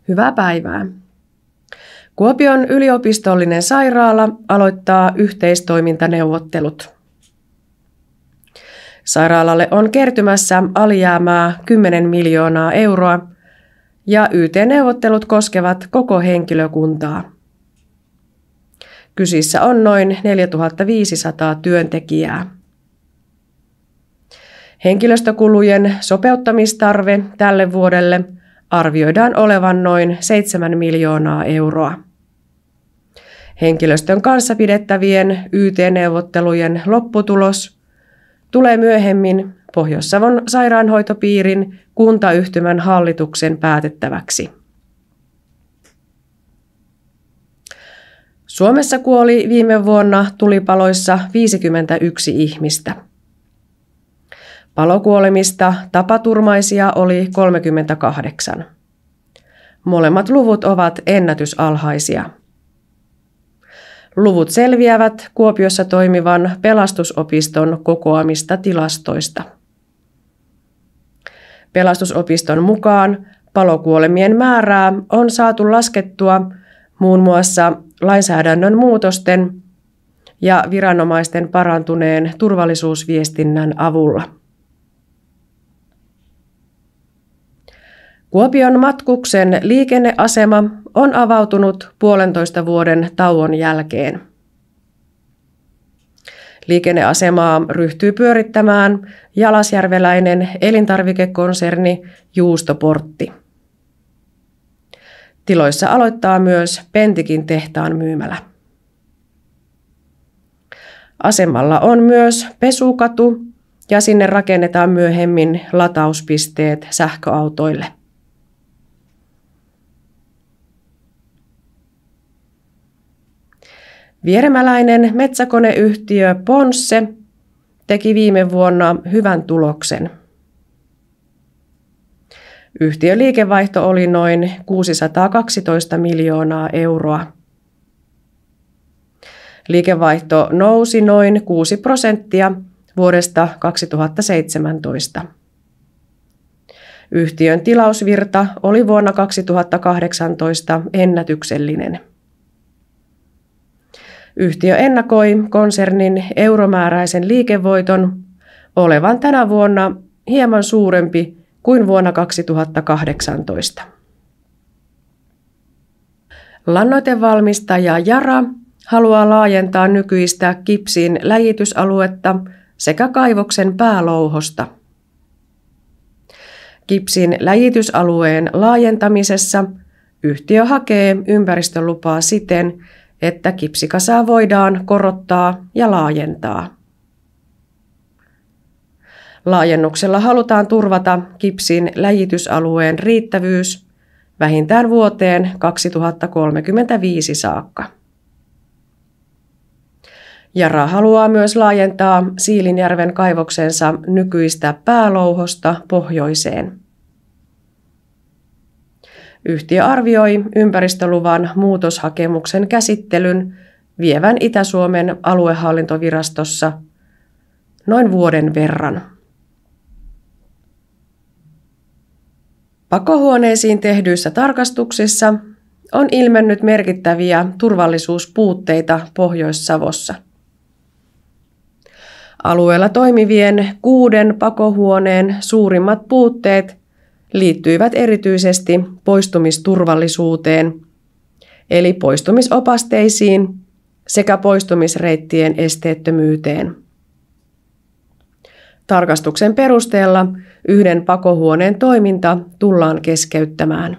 Hyvää päivää. Kuopion yliopistollinen sairaala aloittaa yhteistoimintaneuvottelut. Sairaalalle on kertymässä alijäämää 10 miljoonaa euroa ja YT-neuvottelut koskevat koko henkilökuntaa. Kyseessä on noin 4500 työntekijää. Henkilöstökulujen sopeuttamistarve tälle vuodelle arvioidaan olevan noin 7 miljoonaa euroa. Henkilöstön kanssa pidettävien YT-neuvottelujen lopputulos tulee myöhemmin Pohjois-Savon sairaanhoitopiirin kuntayhtymän hallituksen päätettäväksi. Suomessa kuoli viime vuonna tulipaloissa 51 ihmistä. Palokuolemista tapaturmaisia oli 38. Molemmat luvut ovat ennätysalhaisia. Luvut selviävät Kuopiossa toimivan Pelastusopiston kokoamista tilastoista. Pelastusopiston mukaan palokuolemien määrää on saatu laskettua muun muassa lainsäädännön muutosten ja viranomaisten parantuneen turvallisuusviestinnän avulla. Kuopion Matkuksen liikenneasema on avautunut 1,5 vuoden tauon jälkeen. Liikenneasemaa ryhtyy pyörittämään jalasjärveläinen elintarvikekonserni Juustoportti. Tiloissa aloittaa myös Pentikin tehtaan myymälä. Asemalla on myös pesukatu ja sinne rakennetaan myöhemmin latauspisteet sähköautoille. Vieremäläinen metsäkoneyhtiö Ponsse teki viime vuonna hyvän tuloksen. Yhtiön liikevaihto oli noin 612 miljoonaa euroa. Liikevaihto nousi noin 6% vuodesta 2017. Yhtiön tilausvirta oli vuonna 2018 ennätyksellinen. Yhtiö ennakoi konsernin euromääräisen liikevoiton olevan tänä vuonna hieman suurempi kuin vuonna 2018. Lannoitevalmistaja Yara haluaa laajentaa nykyistä kipsin läjitysaluetta sekä kaivoksen päälouhosta. Kipsin läjitysalueen laajentamisessa yhtiö hakee ympäristölupaa siten, että kipsikasaa voidaan korottaa ja laajentaa. Laajennuksella halutaan turvata kipsin läjitysalueen riittävyys vähintään vuoteen 2035 saakka. Yara haluaa myös laajentaa Siilinjärven kaivoksensa nykyistä päälouhosta pohjoiseen. Yhtiö arvioi ympäristöluvan muutoshakemuksen käsittelyn vievän Itä-Suomen aluehallintovirastossa noin vuoden verran. Pakohuoneisiin tehdyissä tarkastuksissa on ilmennyt merkittäviä turvallisuuspuutteita Pohjois-Savossa. Alueella toimivien 6 pakohuoneen suurimmat puutteet liittyivät erityisesti poistumisturvallisuuteen, eli poistumisopasteisiin sekä poistumisreittien esteettömyyteen. Tarkastuksen perusteella 1 pakohuoneen toiminta tullaan keskeyttämään.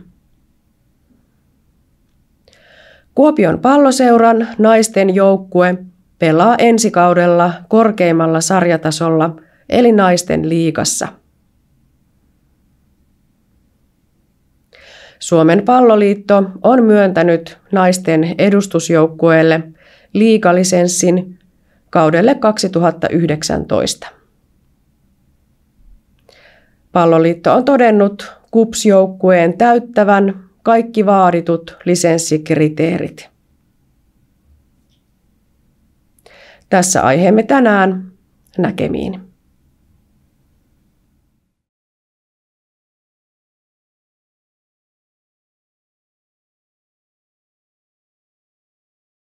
Kuopion Palloseuran naisten joukkue pelaa ensi kaudella korkeimmalla sarjatasolla eli naisten liigassa. Suomen palloliitto on myöntänyt naisten edustusjoukkueelle liigalisenssin kaudelle 2019. Palloliitto on todennut KuPS-joukkueen täyttävän kaikki vaaditut lisenssikriteerit. Tässä aiheemme tänään. Näkemiin.